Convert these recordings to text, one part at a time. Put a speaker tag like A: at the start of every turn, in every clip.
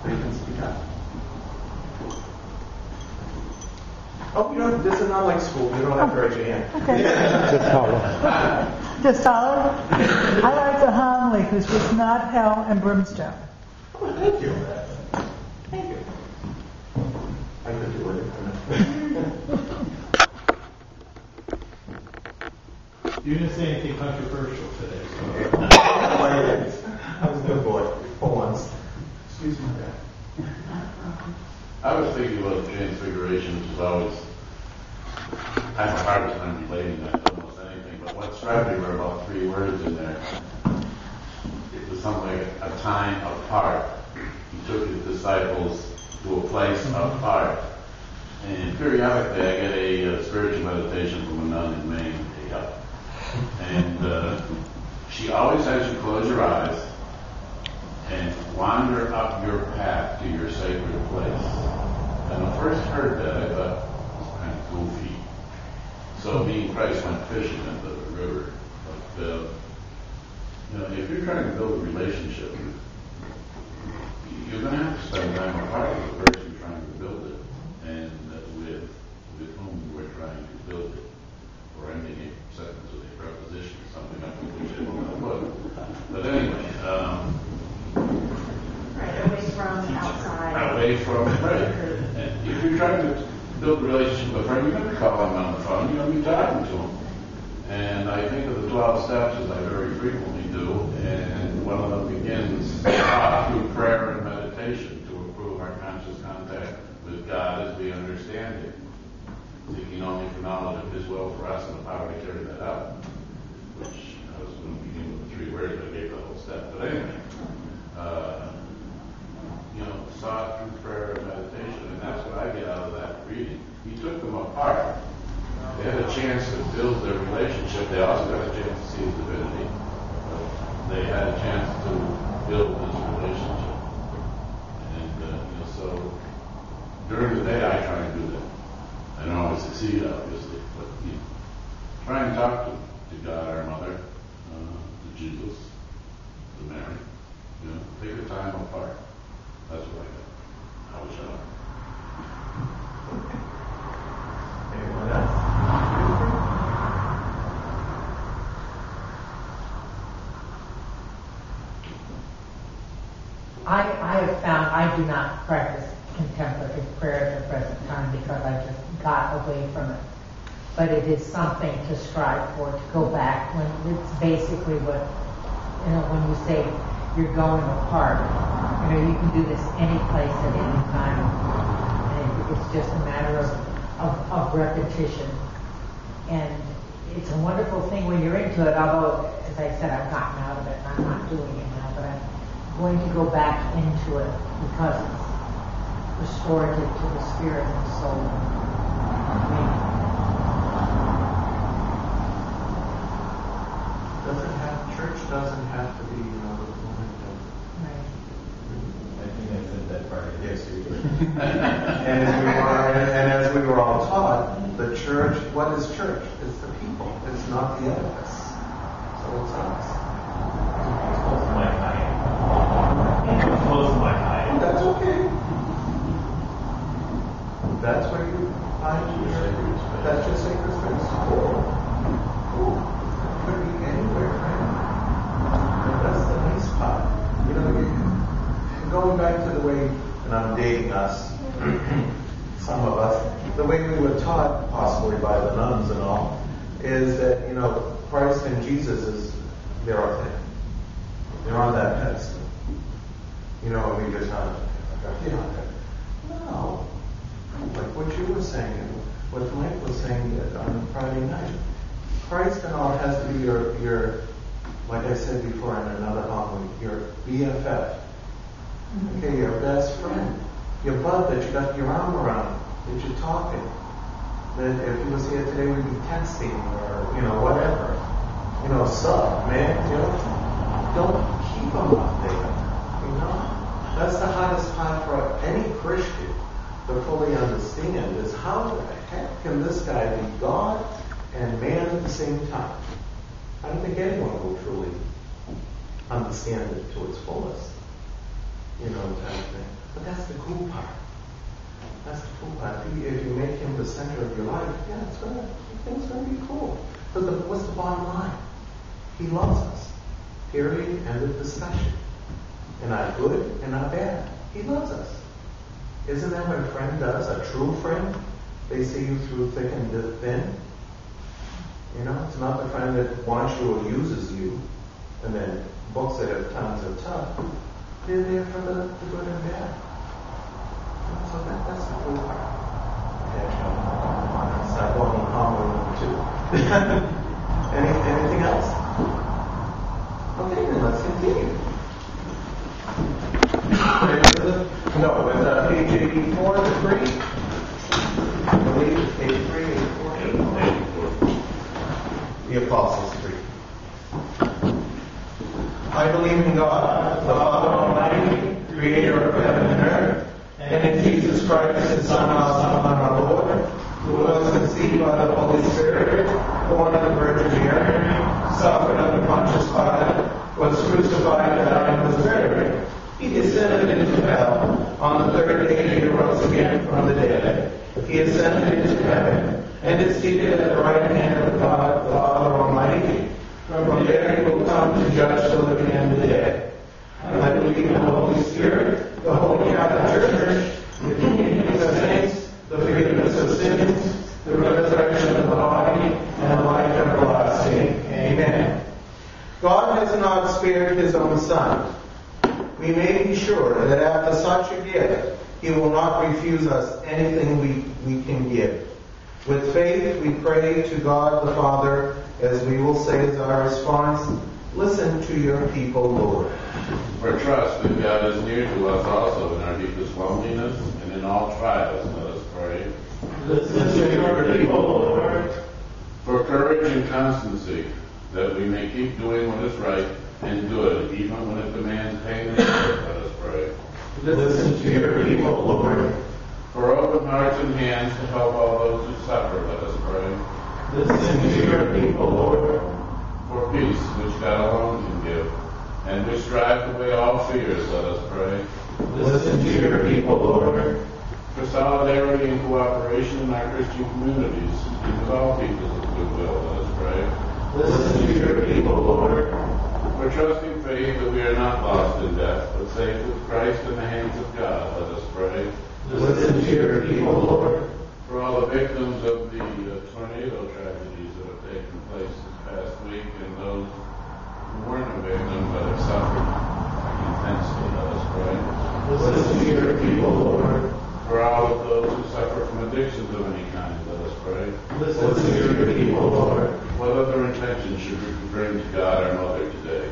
A: So you can speak up. Oh, this is not like school. You don't have to raise your hand.
B: Okay. Just follow. I like the homily because it's not hell and brimstone.
A: Oh, thank you. Thank you. I could do it.
C: You didn't say anything controversial today. So.
A: I was a good boy for once. Excuse me.
D: I was thinking about Transfiguration, which is always, I have a hard time relating that to almost anything, but what struck me were about 3 words in there. It was something like a time apart. He took his disciples to a place apart. And periodically I get a spiritual meditation from a nun in Maine. And she always has you close your eyes and wander up your path to your sacred place. And when I first heard that, I thought, it's kind of goofy. So me and Christ went fishing in the river. But, if you're trying to build a relationship, you're going to have to spend time apart with the person you're trying to build it, and with whom we're trying to build it. Or ending a sentence with a preposition or something like that, which I don't know what. But anyway,
E: right, away from outside.
D: Away from, right. And if you're trying to build a relationship with a friend, you're going to call him on the phone, you're going to be talking to him. And I think of the 12 steps, as I very frequently do, and one of them begins through prayer and meditation to improve our conscious contact with God as we understand it. Seeking only for knowledge of His will for us and the power to carry that out. Which I was going to begin with the 3 words, but I gave the whole step. But anyway, sought through prayer and meditation, and that's what I get out of that reading. He took them apart. They had a chance to build their relationship. They also got a chance to see His divinity. They had a chance to build this relationship. And so during the day, I try and do that. I don't always succeed, obviously, but try and talk to God, our Mother, to Jesus, to Mary. Take the time apart. That's what I got. I was shut up.
A: Anyone else?
F: I have found I do not practice contemplative prayer at the present time because I just got away from it. But it is something to strive for, to go back when it's basically what, when you say you're going apart. You can do this any place at any time. And it's just a matter of repetition. And it's a wonderful thing when you're into it, although, as I said, I've gotten out of it and I'm not doing it now, but I'm going to go back into it because it's restorative to the spirit and the soul.
A: Church doesn't have to be,
F: Right.
C: I think I said that part.
A: Yes, you did. and as we were all taught, the church, what is church? It's the people. It's not the edifice. So it's us.
C: Close to my height. Close to my height.
A: That's okay. That's where you find that's your sacred space. Cool. Could be anywhere, right? That's the nice part. Going back to the way, and I'm dating us, some of us, the way we were taught, possibly by the nuns and all, is that, Christ and Jesus they're up there. They're on that pedestal. And we just have, no. Like what you were saying, and what Mike was saying on Friday night. Christ and all has to be your like I said before in another homily, your BFF. Okay, your best friend. Your bud that you got your arm around, that you're talking. That if he was here today, we'd be texting or, whatever. Sup, man. Don't keep them up there. That's the hardest part for any Christian to fully understand is how the heck can this guy be God and man at the same time? I don't think anyone will truly understand it to its fullest. Type thing. But that's the cool part. That's the cool part. If you make him the center of your life, yeah, things gonna be cool. But what's the bottom line? He loves us. Period. End of discussion. And our good and our bad. He loves us. Isn't that what a friend does? A true friend? They see you through thick and thin. You know, it's not the friend that wants you or uses you and then books it at times are tough. They're there for the good and bad. So that's the cool part. Okay, start going on number 2. Anything else? Okay, then let's continue. No, with page 84 to 3. I believe it's page 3, 84, 84. The Apostles' Creed. I believe in God, the Father Almighty, creator of heaven and earth, and in Jesus Christ, his Son, our Lord, who was conceived by the Holy Spirit, born of the Virgin Mary, suffered under Pontius Pilate, was crucified, died, and was buried. He descended into hell. On the third day he rose again from the dead. He ascended into heaven, and is seated at the right hand of God, the Father Almighty. From there he will come to judge the living and the dead. I believe in the Holy Spirit, the Holy Catholic Church, the communion of saints, the forgiveness of sins, the resurrection of the body, and life everlasting. Amen. God has not spared his own Son. We may be sure that after such a gift, he will not refuse us anything we can give. With faith, we pray to God the Father, as we will say as our response, listen to your people, Lord.
D: For trust that God is near to us also in our deepest loneliness and in all trials, let us pray.
A: Listen to your people, Lord.
D: For courage and constancy, that we may keep doing what is right and good, even when it demands pain and effort, let us pray.
A: Listen to your people, Lord.
D: For open hearts and hands to help all those who suffer, let us pray.
A: Listen to your people, Lord.
D: For peace, which God alone can give, and which drives away all fears, let us pray.
A: Listen to your people, Lord.
D: For solidarity and cooperation in our Christian communities, and with all peoples of goodwill, let us pray.
A: Listen to your people, Lord.
D: For trusting faith that we are not lost in death, but safe with Christ in the hands of God, let us pray.
A: Listen to your people, Lord.
D: For all the victims of the tornado tragedies that have taken place this past week, and those who weren't a victim but have suffered intensely, let us pray.
A: Listen to your people, Lord.
D: For all of those who suffer from addictions of any kind, let us pray.
A: Listen to your people, Lord.
D: What other intentions should we bring to God our Mother today?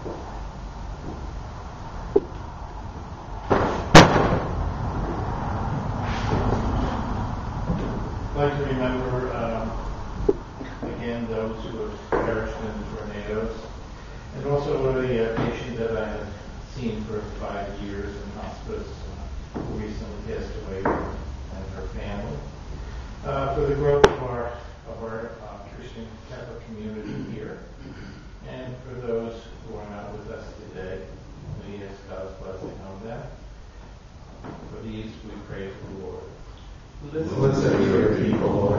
G: I'd like to remember, again, those who have perished in the tornadoes, and also the patient that I have seen for 5 years in hospice, who recently passed away, and her family. For the growth of our Christian Catholic community here, and for those who are not with us today, we ask God's blessing on them. For these we pray to the Lord.
A: Listen to your people, Lord.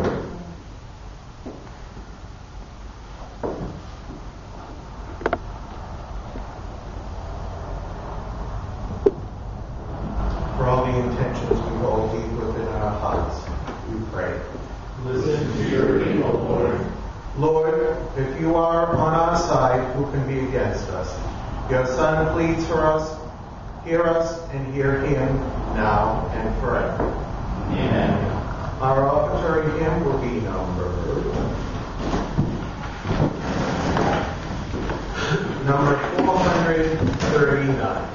A: For all the intentions we hold deep within our hearts, we pray.
G: Listen to your people, Lord.
A: Lord, if you are on our side, who can be against us? Your Son pleads for us. Hear us and hear him now and forever.
G: Amen.
A: Our offertory hymn will be number 439.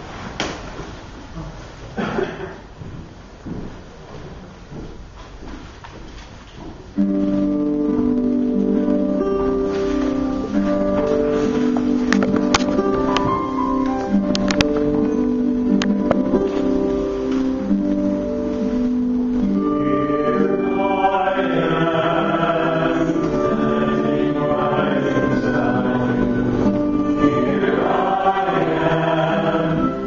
H: Here I am.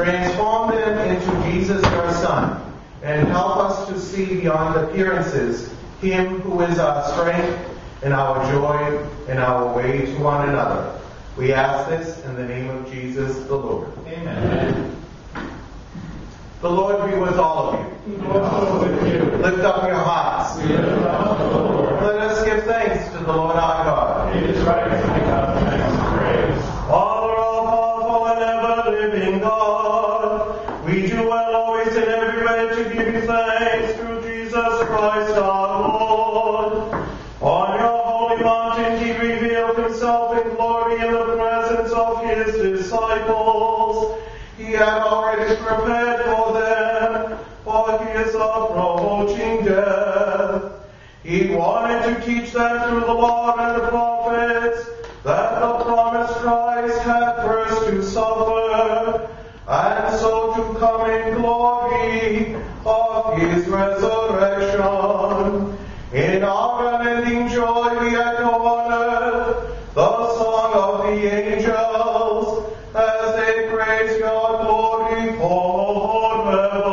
A: Transform them into Jesus, your Son, and help us to see beyond appearances Him who is our strength and our joy and our way to one another. We ask this in the name of Jesus the Lord.
G: Amen.
A: The Lord be with all of you.
G: Also with you.
A: Lift up your hearts.
G: We lift up the Lord.
A: Let us give thanks to the Lord our God.
G: It is right to give God thanks and praise.
A: Father, all powerful and ever living God, we do well always in every way to give you thanks through Jesus Christ our Lord. On your holy mountain he revealed himself in glory in the presence of his disciples. He had already prepared for them, for his approaching death. He wanted to teach them through the law and the prophets that the promised Christ had first to suffer, and so to come in glory of his resurrection. In our unending joy we echo on earth the song of the angels as they praise your glory forever.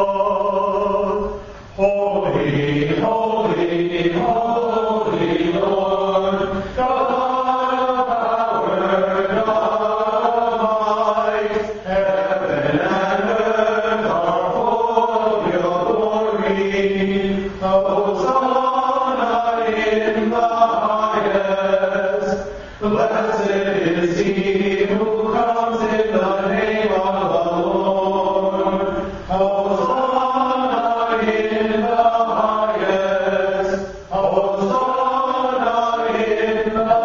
A: Holy, holy, holy Lord, God of power, God of might, heaven and earth are full of your glory. Hosanna in the highest. Blessed is he who comes in the name of the Lord. Hosanna in the highest. Hosanna in the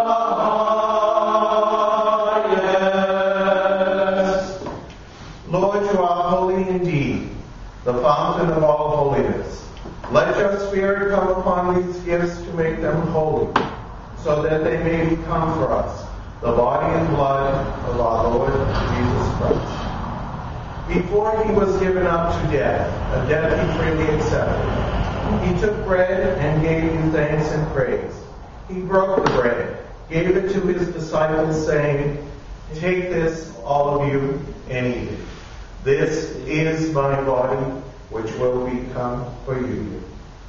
A: highest. Lord, you are holy indeed, the fountain of all holiness. Let your Spirit come upon these gifts to make them holy, so that they may become for us the body and blood of our Lord Jesus Christ. Before he was given up to death, a death he freely accepted, he took bread and gave you thanks and praise. He broke the bread, gave it to his disciples, saying, "Take this, all of you, and eat it. This is my body, which will become for you."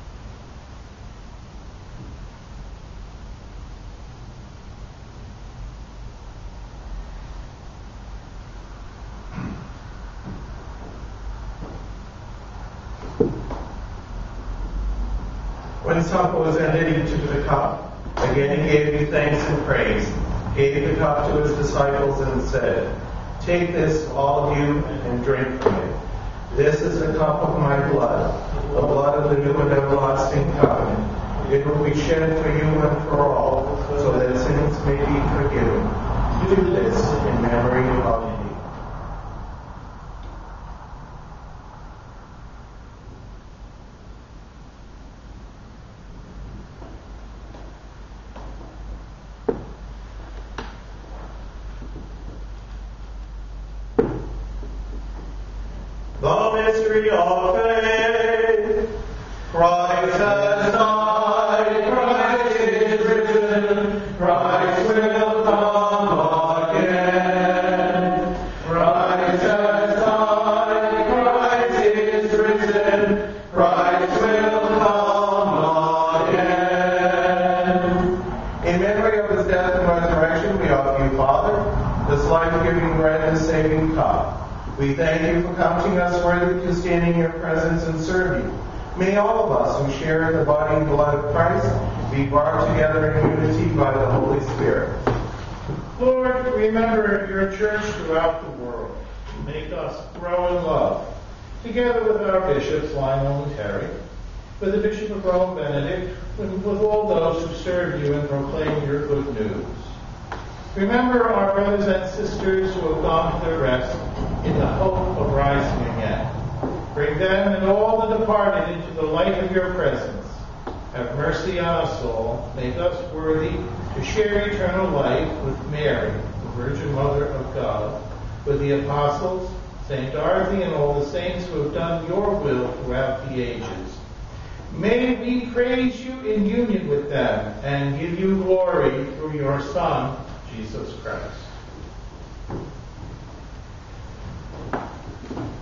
A: When supper was ended, he took the cup. Again he gave you thanks and praise, gave the cup to his disciples, and said, "Take this, all of you, and drink from it. This is the cup of my blood, the blood of the new and everlasting covenant. It will be shed for you and for all, so that sins may be forgiven. Do this in memory of me." The mystery of faith. Christ has died, Christ is risen, Christ will come again. Christ has died, Christ is risen, Christ will come again. In memory of his death and resurrection, we offer you, Father, this life-giving bread and saving cup. We thank you for counting us worthy to stand in your presence and serve you. May all of us who share the body and blood of Christ be brought together in unity by the Holy Spirit.
G: Lord, remember your church throughout the world. Make us grow in love, together with our bishops, Lionel and Terry, with the Bishop of Rome, Benedict, and with all those who serve you and proclaim your good news. Remember our brothers and sisters who have gone to rest in the hope of rising again. Bring them and all the departed into the light of your presence. Have mercy on us all. Make us worthy to share eternal life with Mary, the Virgin Mother of God, with the apostles, St. Dorothy, and all the saints who have done your will throughout the ages. May we praise you in union with them and give you glory through your Son, Jesus Christ.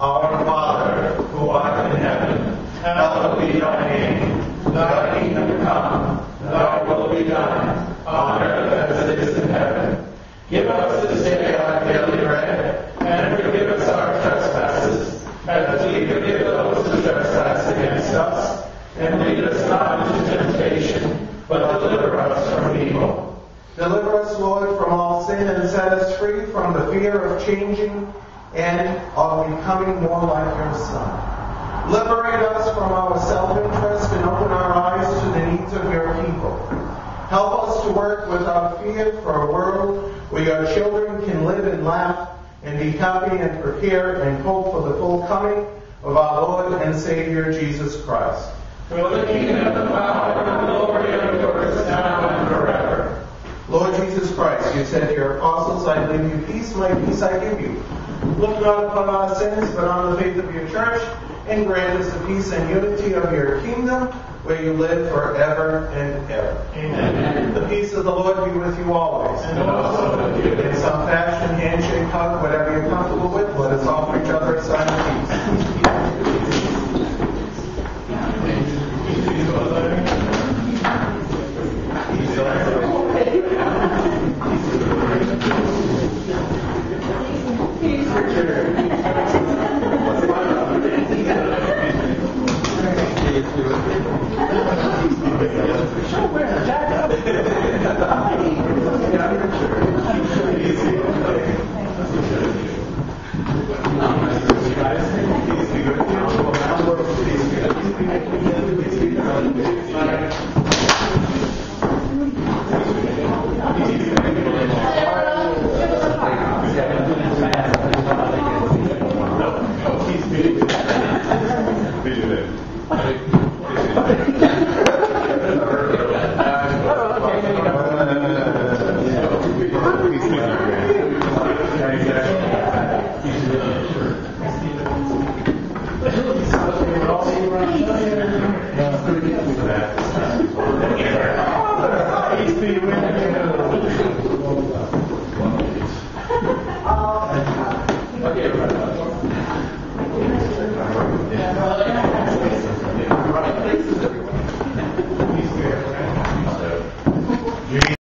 A: Our Father, who art in heaven, hallowed be thy name. Thy kingdom come, thy will be done, on earth as it is in heaven. Give us this day our daily bread, and forgive us our trespasses, as we forgive those who trespass against us. And lead us not into temptation, but deliver us from evil. Deliver us, Lord, from all sin, and set us free from the fear of changing and of becoming more like your Son. Liberate us from our self-interest and open our eyes to the needs of your people. Help us to work without fear for a world where your children can live and laugh and be happy and prepare and hope for the full coming of our Lord and Savior Jesus Christ. For the kingdom, the power, and the glory are yours now and forever. Lord Jesus Christ, you said to your apostles, I leave you peace, my peace I give you. Look not upon our sins, but on the faith of your church, and grant us the peace and unity of your kingdom, where you live forever and ever. Amen. The peace of the Lord be with you always. And also with you. In some fashion, handshake, hug, whatever you're comfortable with, let us offer each other a sign of peace. Peace.